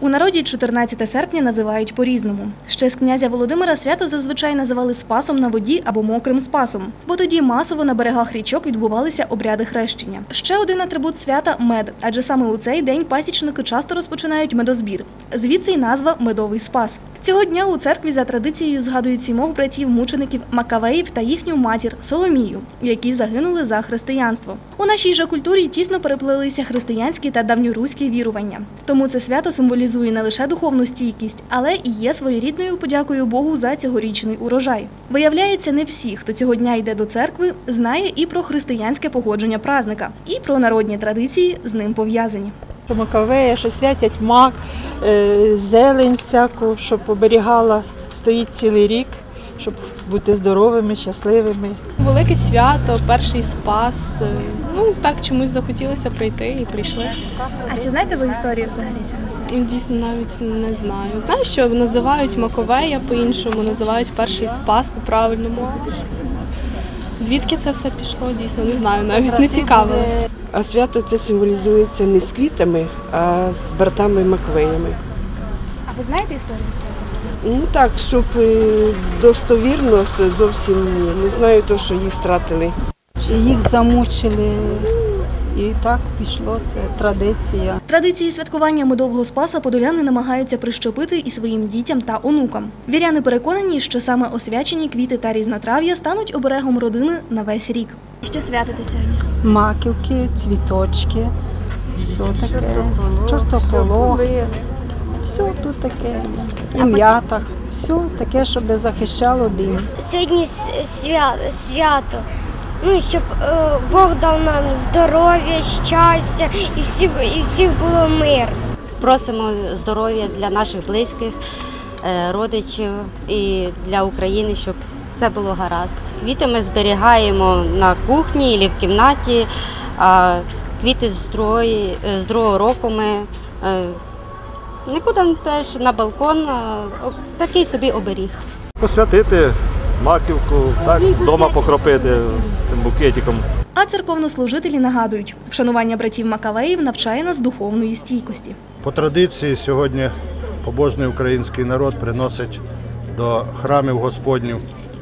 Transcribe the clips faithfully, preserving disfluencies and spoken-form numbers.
У народі чотирнадцяте серпня називають по-різному. Ще з князя Володимира свято зазвичай називали Спасом на воді або Мокрим Спасом, бо тоді масово на берегах річок відбувалися обряди хрещення. Ще один атрибут свята – мед, адже саме у цей день пасічники часто розпочинають медозбір. Звідси й назва «Медовий Спас». Цього дня у церкві за традицією згадують сімох братів-мучеників Макавеїв та їхню матір Соломію, які загинули за християнство. У нашій же культурі тісно переплелися християнські та давньоруські вірування. Тому це свято символізує не лише духовну стійкість, але і є своєрідною подякою Богу за цьогорічний урожай. Виявляється, не всі, хто цього дня йде до церкви, знає і про християнське походження празника, і про народні традиції з ним пов'язані. Макавея, що святять мак, зелень всяку, щоб оберігала, стоїть цілий рік, щоб бути здоровими, щасливими. Велике свято, перший спас. Ну так чомусь захотілося прийти і прийшли. А чи знаєте ви історію взагалі цього? Дійсно, навіть не знаю. Знаю, що називають Маковея по-іншому, називають перший спас по-правильному. Звідки це все пішло, дійсно, не знаю, навіть не цікавилася. А свято це символізується не з квітами, а з братами Маквеями. А ви знаєте історію свята? Ну так, щоб достовірно зовсім ні. Не знаю то, що їх стратили. Їх замучили, і так пішло, це традиція. Традиції святкування Медового Спаса подоляни намагаються прищепити і своїм дітям та онукам. Віряни переконані, що саме освячені квіти та різнотрав'я стануть оберегом родини на весь рік. Що святите сьогодні? Маківки, цвіточки, все таке, чортополох, все тут таке, і м'ята, все таке, щоб захищало дім. Сьогодні свято. Ну, щоб е, Бог дав нам здоров'я, щастя і всіх, і всіх було мир. Просимо здоров'я для наших близьких, е, родичів і для України, щоб все було гаразд. Квіти ми зберігаємо на кухні або в кімнаті, а квіти з другого, з другого року ми е, нікуди теж на балкон, а, такий собі оберіг. Посвятити маківку, так, вдома покропити цим букетиком. А церковнослужителі нагадують, вшанування братів Макавеїв навчає нас духовної стійкості. По традиції сьогодні побожний український народ приносить до храмів Господніх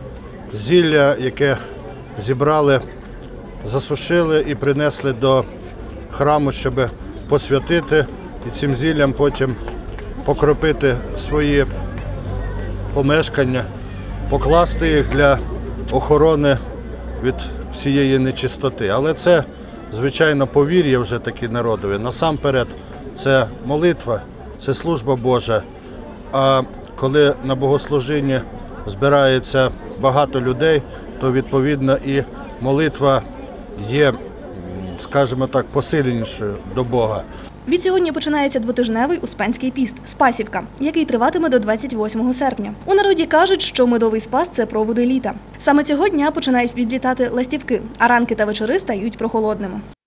зілля, яке зібрали, засушили і принесли до храму, щоб посвятити і цим зіллям потім покропити свої помешкання, покласти їх для охорони від всієї нечистоти. Але це, звичайно, повір'я вже такі народові. Насамперед, це молитва, це служба Божа. А коли на богослужінні збирається багато людей, то, відповідно, і молитва є, скажімо так, посиленішою до Бога. Відсьогодні починається двотижневий Успенський піст – Спасівка, який триватиме до двадцять восьмого серпня. У народі кажуть, що Медовий Спас – це проводи літа. Саме цього дня починають відлітати ластівки, а ранки та вечори стають прохолодними.